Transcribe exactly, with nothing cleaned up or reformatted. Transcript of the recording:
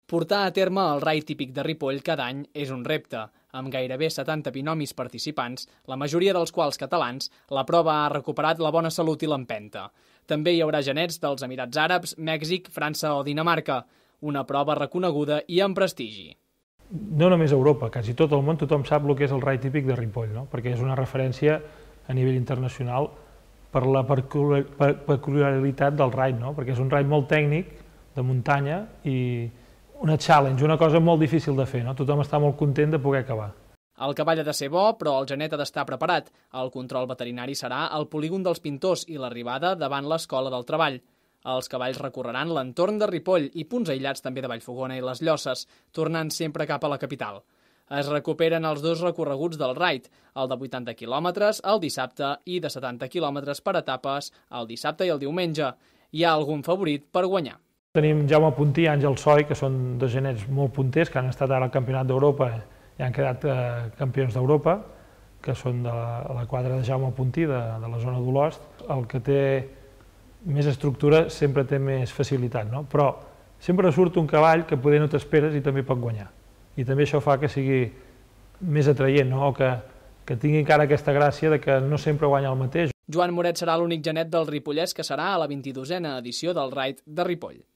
Portar a terme el raid típic de Ripoll cada any és un repte. Amb gairebé setanta binomis participants, la majoria dels quals catalans, la prova ha recuperat la bona salut i l'empenta. També hi haurà genets dels Emirats Àrabs, Mèxic, França o Dinamarca. Una prova reconeguda i amb prestigi. No només a Europa, quasi tot el món tothom sap el que és el raid típic de Ripoll, no? Perquè és una referència a nivell internacional per la peculiaritat del raid, no? Perquè és un raid molt tècnic, de muntanya, i una challenge, una cosa molt difícil de fer, no? Tothom està molt content de poder acabar. El cavall ha de ser bo, però el genet ha d'estar preparat. El control veterinari serà al polígon dels Pintors i l'arribada davant l'Escola del Treball. Els cavalls recorreran l'entorn de Ripoll i punts aïllats també de Vallfogona i les Llosses, tornant sempre cap a la capital. Es recuperen els dos recorreguts del raid, el de vuitanta quilòmetres el dissabte i de setanta quilòmetres per etapes el dissabte i el diumenge. Hi ha algun favorit per guanyar. Tenim Jaume Puntí i Àngel Soi, que són dos genets molt punters, que han estat ara al Campionat d'Europa i han quedat eh, campions d'Europa, que són de la, la quadra de Jaume Puntí, de, de la zona d'Olost. El que té més estructura sempre té més facilitat, no? Però sempre surt un cavall que poder no t'esperes i també pot guanyar. I també això fa que sigui més atraient, no? O que, que tingui encara aquesta gràcia de que no sempre guanya el mateix. Joan Moret serà l'únic genet del Ripollès que serà a la vint-i-dosena edició del raid de Ripoll.